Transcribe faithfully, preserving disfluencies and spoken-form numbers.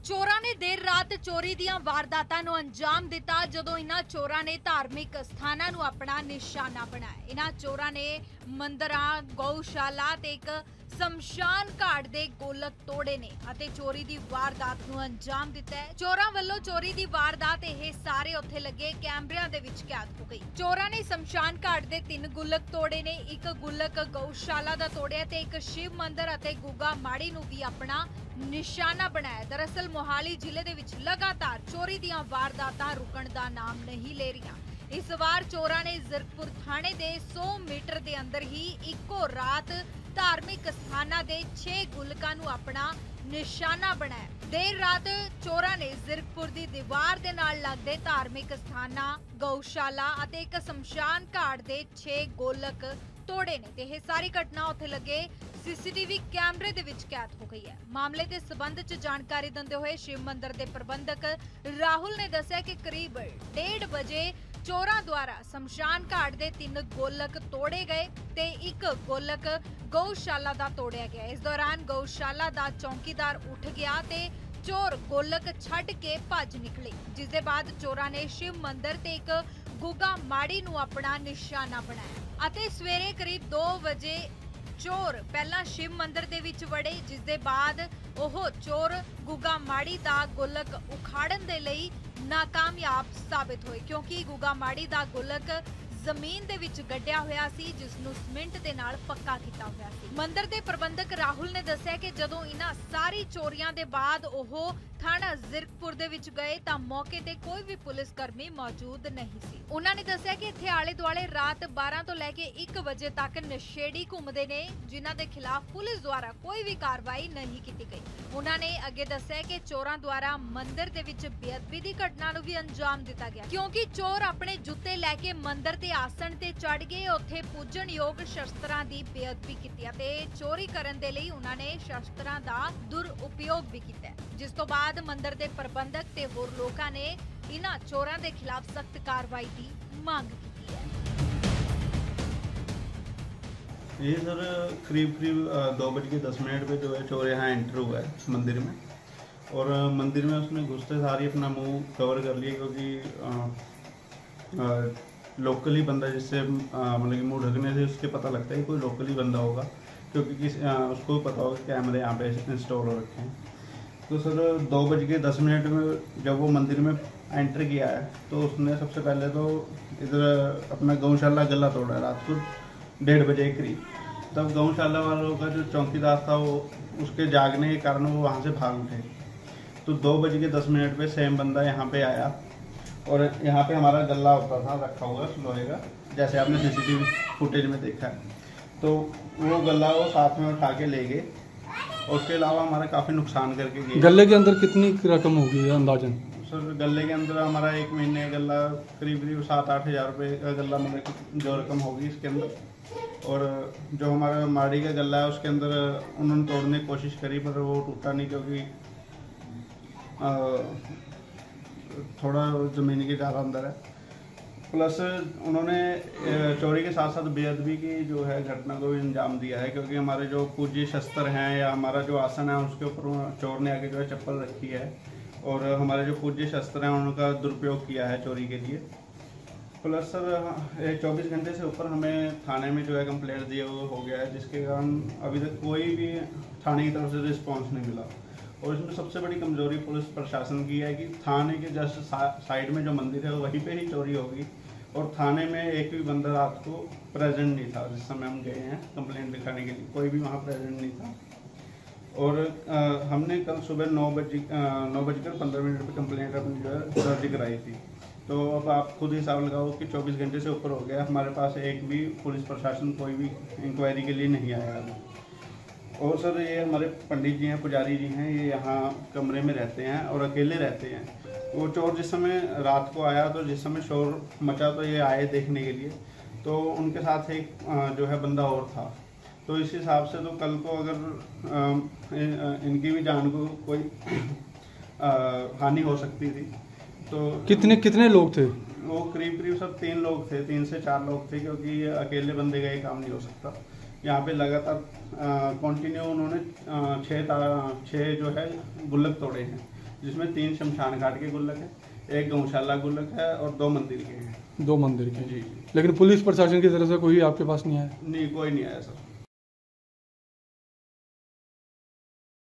ਚੋਰਾਂ ਨੇ ਦੇਰ ਰਾਤ ਚੋਰੀ ਦੀਆਂ ਵਾਰਦਾਤਾਂ ਨੂੰ ਅੰਜਾਮ ਦਿੱਤਾ ਜਦੋਂ ਇਹਨਾਂ ਚੋਰਾਂ ਨੇ ਧਾਰਮਿਕ ਸਥਾਨਾਂ ਨੂੰ ਆਪਣਾ ਨਿਸ਼ਾਨਾ ਬਣਾਇਆ। ਇਹਨਾਂ ਚੋਰਾਂ ਨੇ ਮੰਦਰਾਂ, ਗਊਸ਼ਾਲਾ ਤੇ ਇੱਕ ਸ਼ਮਸ਼ਾਨ ਘਾਟ ਦੇ ਗੋਲਕ ਤੋੜੇ ਨੇ ਅਤੇ ਚੋਰੀ ਦੀ ਵਾਰਦਾਤ ਨੂੰ ਅੰਜਾਮ ਦਿੱਤਾ ਹੈ। ਚੋਰਾਂ ਵੱਲੋਂ ਚੋਰੀ ਦੀ ਵਾਰਦਾਤ ਇਹ ਸਾਰੇ ਉੱਥੇ ਲੱਗੇ ਕੈਮਰਿਆਂ ਦੇ ਵਿੱਚ ਕੈਦ ਹੋ ਗਈ। ਚੋਰਾਂ ਨੇ ਸ਼ਮਸ਼ਾਨ ਘਾਟ ਦੇ ਤਿੰਨ ਗੁਲਕ ਤੋੜੇ ਨੇ, ਇੱਕ ਗੁਲਕ ਗਊਸ਼ਾਲਾ ਦਾ ਤੋੜਿਆ ਤੇ ਇੱਕ ਸ਼ਿਵ ਮੰਦਿਰ ਅਤੇ ਗੁੱਗਾ ਮਾੜੀ ਨੂੰ ਵੀ ਆਪਣਾ ਨਿਸ਼ਾਨਾ ਬਣਾਇਆ। ਦਰਅਸਲ ਮੋਹਾਲੀ ਜ਼ਿਲ੍ਹੇ ਦੇ ਵਿੱਚ ਲਗਾਤਾਰ ਚੋਰੀ ਦੀਆਂ ਵਾਰਦਾਤਾਂ ਰੁਕਣ ਦਾ ਨਾਮ ਨਹੀਂ ਲੈ ਰਹੀਆਂ। ਇਸ ਵਾਰ ਚੋਰਾਂ ਨੇ ਜ਼ੀਰਕਪੁਰ ਥਾਣੇ ਦੇ ਸੌ ਮੀਟਰ ਦੇ ਅੰਦਰ ਹੀ ਇੱਕੋ ਰਾਤ ਧਾਰਮਿਕ ਸਥਾਨਾਂ ਦੇ ਛੇ ਗੁਲਕਾਂ ਨੂੰ ਆਪਣਾ ਨਿਸ਼ਾਨਾ ਬਣਾਇਆ। ਦੇਰ ਰਾਤ ਚੋਰਾਂ ਨੇ ਜ਼ੀਰਕਪੁਰ ਦੀ ਦੀਵਾਰ ਦੇ ਨਾਲ ਲੱਗਦੇ ਧਾਰਮਿਕ ਸਥਾਨਾਂ, ਗਊਸ਼ਾਲਾ ਅਤੇ ਇੱਕ ਸ਼ਮਸ਼ਾਨ ਘਾਟ ਦੇ ਛੇ ਗੋਲਕ ਤੋੜੇ ਨੇ ਤੇ ਇਹ ਸਾਰੀ ਘਟਨਾ ਉੱਥੇ ਲੱਗੇ ਸੀਸੀਟੀਵੀ ਕੈਮਰੇ ਦੇ ਵਿੱਚ ਕੈਦ ਹੋ ਗਈ ਹੈ। ਮਾਮਲੇ ਦੇ ਸਬੰਧ 'ਚ ਜਾਣਕਾਰੀ ਦਿੰਦੇ ਹੋਏ ਸ਼ਿਵ ਮੰਦਿਰ ਦੇ ਪ੍ਰਬੰਧਕ ਰਾਹੁਲ ਨੇ ਦੱਸਿਆ ਕਿ ਕਰੀਬ ਡੇਢ ਵਜੇ ਚੋਰਾਂ ਦੁਆਰਾ ਸ਼ਮਸ਼ਾਨ ਘਾਟ ਦੇ ਤਿੰਨ ਗੋਲਕ ਤੋੜੇ ਗਏ ਤੇ ਇੱਕ ਗੋਲਕ ਗਊਸ਼ਾਲਾ ਦਾ ਤੋੜਿਆ ਗਿਆ। ਇਸ ਦੌਰਾਨ ਗਊਸ਼ਾਲਾ ਦਾ ਚੌਕੀਦਾਰ ਉੱਠ ਗਿਆ ਤੇ ਚੋਰ ਗੋਲਕ ਛੱਡ ਕੇ ਭੱਜ ਨਿਕਲੇ, ਜਿਸ ਦੇ ਬਾਅਦ ਚੋਰਾਂ ਨੇ ਸ਼ਿਵ ਮੰਦਿਰ ਤੇ ਇੱਕ ਗੁੱਗਾ ਮਾੜੀ ਨੂੰ ਆਪਣਾ ਨਿਸ਼ਾਨਾ ਬਣਾਇਆ ਅਤੇ ਸਵੇਰੇ ਕਰੀਬ ਦੋ ਵਜੇ ਚੋਰ ਪਹਿਲਾਂ ਸ਼ਿਵ ਮੰਦਿਰ ਦੇ ਵਿੱਚ ਵੜੇ, ਜਿਸ ਦੇ ਬਾਅਦ ਉਹ ਚੋਰ ਗੁੱਗਾ ਮਾੜੀ ਦਾ ਗੋਲਕ ਉਖਾੜਨ ਦੇ ਲਈ ਨਾਕਾਮਯਾਬ ਸਾਬਿਤ ਹੋਏ, ਕਿਉਂਕਿ ਗੁੱਗਾ ਮਾੜੀ ਦਾ ਗੋਲਕ ਜ਼ਮੀਨ ਦੇ ਵਿੱਚ ਗੱਡਿਆ ਹੋਇਆ ਸੀ, ਜਿਸ ਨੂੰ ਸੀਮੈਂਟ ਦੇ ਨਾਲ ਪੱਕਾ ਕੀਤਾ ਹੋਇਆ ਸੀ। ਮੰਦਿਰ ਦੇ ਪ੍ਰਬੰਧਕ ਰਾਹੁਲ ਨੇ ਦੱਸਿਆ ਕਿ ਜਦੋਂ ਇਹਨਾਂ ਸਾਰੀ ਚੋਰੀਆਂ ਦੇ ਬਾਅਦ ਉਹ ਥਾਣਾ ਜ਼ੀਰਕਪੁਰ ਦੇ ਵਿੱਚ ਗਏ ਤਾਂ ਮੌਕੇ ਤੇ ਕੋਈ ਵੀ ਪੁਲਿਸ ਕਰਮੀ ਮੌਜੂਦ ਨਹੀਂ ਸੀ। ਉਹਨਾਂ ਨੇ ਦੱਸਿਆ ਕਿ ਇੱਥੇ ਆਲੇ ਦੁਆਲੇ ਰਾਤ ਬਾਰਾਂ ਤੋਂ ਲੈ ਕੇ ਇੱਕ ਵਜੇ ਤੱਕ ਨਸ਼ੇੜੀ ਘੁੰਮਦੇ ਨੇ, ਜਿਨ੍ਹਾਂ ਦੇ ਖਿਲਾਫ ਪੁਲਿਸ ਦੁਆਰਾ ਕੋਈ ਵੀ ਕਾਰਵਾਈ ਨਹੀਂ ਕੀਤੀ ਗਈ। ਉਹਨਾਂ ਨੇ ਅੱਗੇ ਦੱਸਿਆ ਕਿ ਚੋਰਾਂ ਦੁਆਰਾ ਮੰਦਿਰ ਦੇ ਵਿੱਚ ਬੇਅਦਬੀ ਦੀ ਘਟਨਾ ਨੂੰ ਵੀ ਅੰਜਾਮ ਦਿੱਤਾ ਗਿਆ, ਕਿਉਂਕਿ ਚੋਰ ਆਪਣੇ ਜੁੱਤੇ ਲੈ ਕੇ ਮੰਦਿਰ ਦੇ ਆਸਣ ਤੇ ਚੜ ਗਏ, ਉੱਥੇ ਪੂਜਣਯੋਗ ਸ਼ਸਤਰਾਂ ਦੀ ਬੇਅਦਬੀ ਕੀਤੀ ਤੇ ਚੋਰੀ ਕਰਨ ਦੇ ਲਈ ਉਹਨਾਂ ਨੇ ਸ਼ਸਤਰਾਂ ਦਾ ਦੁਰਉਪਯੋਗ ਵੀ ਕੀਤਾ, ਜਿਸ ਤੋਂ ਬਾਅਦ ਮੰਦਿਰ ਦੇ ਪ੍ਰਬੰਧਕ ਤੇ ਹੋਰ ਲੋਕਾਂ ਨੇ ਇਹਨਾਂ ਚੋਰਾਂ ਦੇ ਖਿਲਾਫ ਸਖਤ ਕਾਰਵਾਈ ਦੀ ਮੰਗ ਕੀਤੀ है। ये सर करीब करीब दो बज के दस मिनट पे जो है चोर यहाँ एंटर हुआ है मंदिर में, और मंदिर में उसने घुसते सारी अपना मुंह कवर कर लिया, क्योंकि लोकली बंदा जिससे मतलब कि मुंह ढकने से उसके पता लगता है कि कोई लोकली बंदा होगा, क्योंकि किस उसको भी पता होगा कि कैमरे यहाँ पे इंस्टॉल हो रखे हैं। तो सर दो बज के दस मिनट में जब वो मंदिर में एंटर किया है तो उसने सबसे पहले तो इधर अपना गौशाला गला तोड़ा रात को डेढ़ बजे के करीब। तब गौशाला वालों का जो चौकीदार था वो उसके जागने के कारण वो वहाँ से भाग उठे। तो दो बज के दस मिनट पे सेम बंदा यहाँ पे आया और यहाँ पे हमारा गला होता था रखा हुआ लोहे का, जैसे आपने सीसीटीवी फुटेज में देखा है। तो वो गला वो साथ में उठा के ले गए, और उसके अलावा हमारा काफ़ी नुकसान करके गए। गले के अंदर कितनी रकम होगी अंदाजन? सर गले के अंदर हमारा एक महीने का गला करीब करीब सात आठ हज़ार रुपये का गला, मतलब जो रकम होगी इसके अंदर। और जो हमारा माड़ी का गला है उसके अंदर उन्होंने तोड़ने की कोशिश करी, पर वो टूटा नहीं, क्योंकि आ, थोड़ा ज़मीन के ज़्यादा अंदर है। प्लस उन्होंने चोरी के साथ साथ बेअदबी की जो है घटना को भी अंजाम दिया है, क्योंकि हमारे जो पूज्य शस्त्र हैं या हमारा जो आसन है उसके ऊपर चोर ने आके जो है चप्पल रखी है, और हमारे जो पूज्य शस्त्र हैं उनका दुरुपयोग किया है चोरी के लिए। प्लस सर चौबीस घंटे से ऊपर हमें थाने में जो है कंप्लेंट दिया हुआ हो गया है, जिसके कारण अभी तक कोई भी थाने की तरफ से रिस्पॉन्स नहीं मिला। और इसमें सबसे बड़ी कमजोरी पुलिस प्रशासन की है कि थाने के जस्ट साइड में जो मंदिर है वहीं पे ही चोरी होगी, और थाने में एक भी बंदा रात को प्रेजेंट नहीं था। जिस समय हम गए हैं कंप्लेंट लिखाने के लिए कोई भी वहाँ प्रेजेंट नहीं था। और आ, हमने कल सुबह नौ बजे नौ बजकर पंद्रह मिनट पर कंप्लेंट अपनी जो है दर्ज कराई थी। तो अब आप खुद हिसाब लगाओ कि चौबीस घंटे से ऊपर हो गया, हमारे पास एक भी पुलिस प्रशासन कोई भी इंक्वायरी के लिए नहीं आया अभी। और सर ये हमारे पंडित जी हैं, पुजारी जी हैं, ये यहाँ कमरे में रहते हैं और अकेले रहते हैं। वो चोर जिस समय रात को आया तो जिस समय शोर मचा तो ये आए देखने के लिए, तो उनके साथ एक जो है बंदा और था। तो इस हिसाब से तो कल को अगर इनकी भी जान को कोई हानि हो सकती थी। तो कितने कितने लोग थे? वो करीब करीब सब तीन लोग थे, तीन से चार लोग थे, क्योंकि ये अकेले बंदे का ये काम नहीं हो सकता। यहाँ पे लगातार कंटिन्यू उन्होंने छः छः जो है गुल्लक तोड़े हैं। जिसमें तीन शमशान घाट के गुल्लक है, एक गौशाला गुल्लक है और दो मंदिर के हैं। दो मंदिर के। जी जी लेकिन पुलिस प्रशासन की तरफ से कोई आपके पास नहीं आया? नहीं, कोई नहीं आया सर।